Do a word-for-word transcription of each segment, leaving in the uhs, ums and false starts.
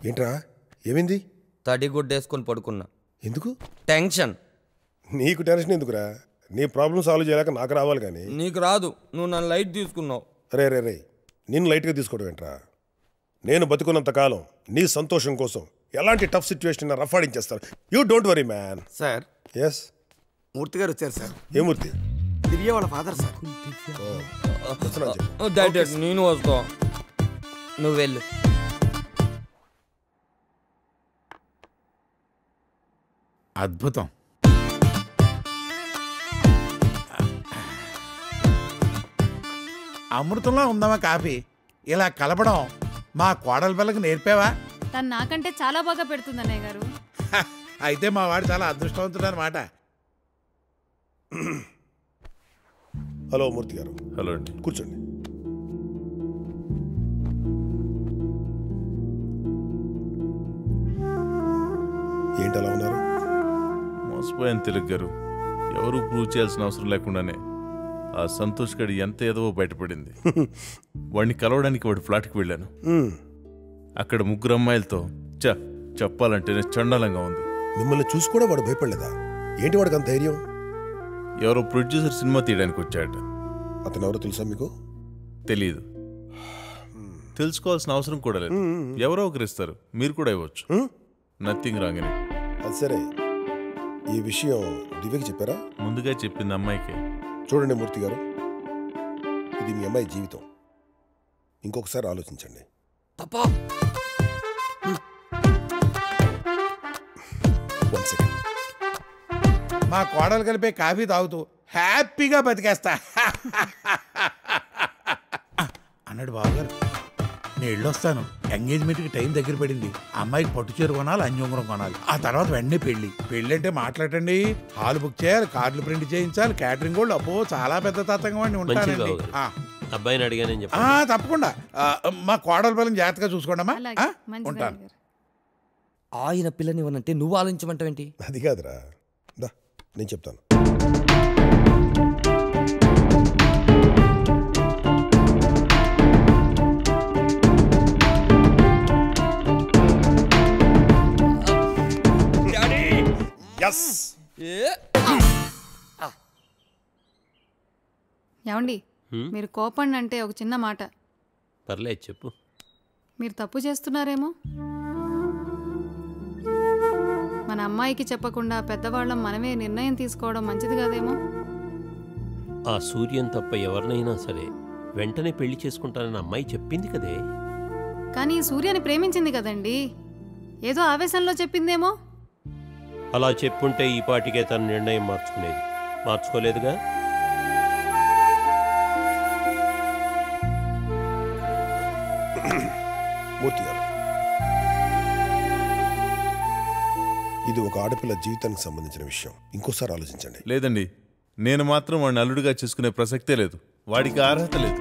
ఏంట్రా ఏమైంది? తడి గుడ్డేసుకొని పడుకున్నా. ఎందుకు? టెన్షన్. నీకు టెన్షన్ ఎందుకురా? నీ ప్రాబ్లం సాల్వ్ చేయలేక నాకు రావాలి కానీ నీకు రాదు. నువ్వు నన్ను లైట్ తీసుకున్నావు. రే రే రే నేను లైట్గా తీసుకోవడం ఏంట్రా? నేను బతుకున్నంత కాలం నీ సంతోషం కోసం ఎలాంటి టఫ్ సిచ్యువేషన్ రఫాడించేస్తారు. You don't worry man. Sir. S Murthy గారు వచ్చారు సార్. ఏ మూర్తి? దివ్య వాళ్ళ ఫాదర్ సార్. నేను వస్తా, నువ్వు వెళ్ళు. అద్భుతం. అమృతంలో ఉందామా కాఫీ? ఇలా కలపడం మా కోడల పిల్లకి నేర్పావా? తను నాకంటే చాలా బాగా పెడుతుంది అన్నయ్య గారు. అయితే మా వాడు చాలా అదృష్టవంతుడు అన్నమాట. హలో మూర్తి గారు. హలో అండి. కూర్చోండి. ఏంటి అలా ఉన్నారు? మోసపోయాను తిలక్ గారు. ఎవరు ప్రూవ్ చేయాల్సిన అవసరం లేకుండానే ఆ సంతోష్ గడి ఎంత ఏదో బయటపడింది. వాడిని కలవడానికి వాడి ఫ్లాట్కి వెళ్ళాను. అక్కడ ముగ్గురు అమ్మాయిలతో చ చెప్పాలంటేనే చండాలంగా ఉంది. మిమ్మల్ని చూసి కూడా వాడు భయపడలేదా? ఏంటి వాడికి అంత ధైర్యం? ఎవరో ప్రొడ్యూసర్ సినిమా తీయడానికి వచ్చాట. అతను ఎవరో తెలుసా మీకు? తెలియదు. తెలుసుకోవాల్సిన అవసరం కూడా లేదు. ఎవరో ఒకరిస్తారు, మీరు కూడా ఇవ్వచ్చు. నథింగ్ రాంగ్ అని. అది సరే, ఈ విషయం దివ్యకి చెప్పారా? ముందుగా చెప్పింది అమ్మాయికి. చూడండి మూర్తి గారు, ఇది మీ అమ్మాయి జీవితం. ఇంకొకసారి ఆలోచించండి. One second. మా కోడలు కలిపే కాఫీ తాగుతూ హ్యాపీగా బతికేస్తా అన్నాడు బావగారు. నేను వెళ్ళొస్తాను. ఎంగేజ్మెంట్కి టైం దగ్గర పడింది. అమ్మాయికి పట్టు చీర కొనాలి, అంజుంగరం కొనాలి. ఆ తర్వాత వెంటనే పెళ్లి. పెళ్లి అంటే మాట్లాడండి, హాల్ బుక్ చేయాలి, కార్డులు ప్రింట్ చేయించాలి, క్యాటరింగ్ కూడా అబ్బో చాలా పెద్ద తాతంగా వాడిని ఉంటానండి. అబ్బాయిని అడిగానని తప్పకుండా మా కోడల పిల్లని జాగ్రత్తగా చూసుకోండమ్మా. ఉంటాను. ఆయన పిల్లని ఇవ్వనంటే నువ్వు ఆలోచించమంటావేంటి? అది కాదురా, దా నేను చెప్తాను. ఏమండి, మీరు కోపండి అంటే ఒక చిన్న మాట. పర్లేదు చెప్పు. మీరు తప్పు చేస్తున్నారేమో. మన అమ్మాయికి చెప్పకుండా పెద్దవాళ్ళం మనమే నిర్ణయం తీసుకోవడం మంచిది కాదేమో. ఆ సూర్యం తప్ప ఎవరినైనా సరే వెంటనే పెళ్లి చేసుకుంటానని అమ్మాయి చెప్పింది కదే. కానీ సూర్యని ప్రేమించింది కదండి, ఏదో ఆవేశంలో చెప్పిందేమో. అలా చెప్పుంటే ఈ పాటికే తన నిర్ణయం మార్చుకునేది. మార్చుకోలేదుగా. మూర్తి గారు, ఇది ఒక ఆడపిల్ల జీవితానికి సంబంధించిన విషయం. ఇంకోసారి ఆలోచించండి. లేదండి, నేను మాత్రం వాడిని అల్లుడిగా చేసుకునే ప్రసక్తే లేదు. వాడికి అర్హత లేదు.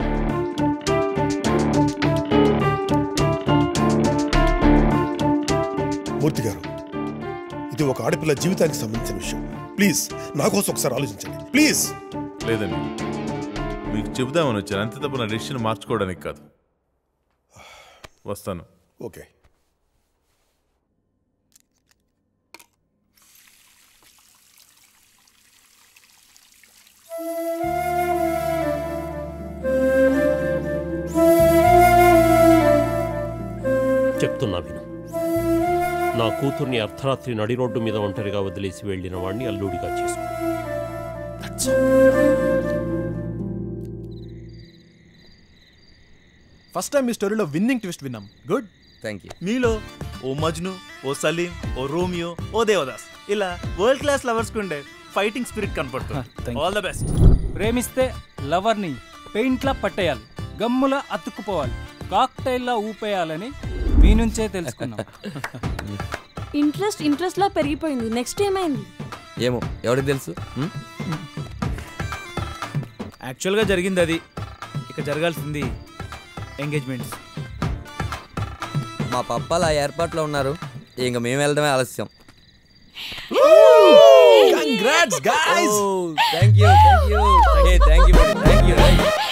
మూర్తి గారు, ఇది ఒక ఆడపిల్ల జీవితానికి సంబంధించిన విషయం. ప్లీజ్ నా కోసం ఒకసారి ఆలోచించండి ప్లీజ్. లేదండి, మీకు చెబుదామని వచ్చాను అంతే తప్ప నా డెసిషన్ మార్చుకోవడానికి కాదు. వస్తాను. ఓకే. చెప్తున్నా విను. నా కూతుర్ని అర్ధరాత్రి నడి రోడ్డు మీద ఒంటరిగా వదిలేసి వెళ్ళిన వాడిని అల్లుడిగా చేసుకో. ఫస్ట్ టైం మీ స్టోరీలో విన్నింగ్ ట్విస్ట్ విన్నాం. గుడ్. Thank you. మీలో ఓ మజ్ను, ఓ సలీం, ఓ రోమియో, ఓ దేవదాస్, ఇలా వరల్డ్ క్లాస్ లవర్స్ కు ఉండే ఫైటింగ్ స్పిరిట్ కనపడుతుంది. All the best. ప్రేమిస్తే లవర్ని పెయింట్లా పట్టేయాలి, గమ్ములా అతుక్కుపోవాలి, కాక్టైల్లా ఊపేయాలని మీ నుంచే తెలుసుకున్నాం. ఇంట్రెస్ట్ ఇంట్రెస్ట్ లా పెరిగిపోయింది. నెక్స్ట్ ఏమైంది ఏమో, ఎవరికి తెలుసు. యాక్చువల్గా జరిగింది అది. ఇక జరగాల్సింది ఎంగేజ్మెంట్స్. మా పప్పాలు ఆ ఏర్పాట్లో ఉన్నారు. ఇంక మేము వెళ్ళడమే ఆలస్యం. Congrats guys. Oh, thank you, thank you. Hey, thank you, thank you.